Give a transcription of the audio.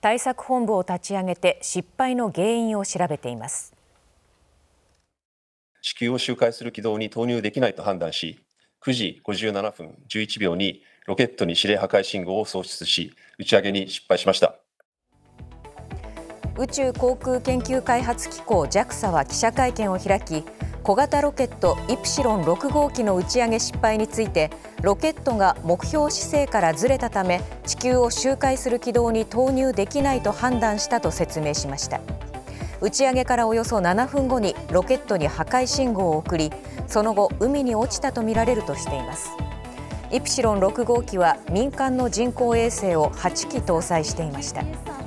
対策本部を立ち上げて失敗の原因を調べています。 地球を周回する軌道に投入できないと判断し、9時57分11秒にロケットに指令破壊信号を送出し、打ち上げに失敗しました。 宇宙航空研究開発機構 JAXA は記者会見を開き、小型ロケットイプシロン6号機の打ち上げ失敗について、ロケットが目標姿勢からずれたため地球を周回する軌道に投入できないと判断したと説明しました。打ち上げからおよそ7分後にロケットに破壊信号を送り、その後海に落ちたとみられるとしています。イプシロン6号機は民間の人工衛星を8機搭載していました。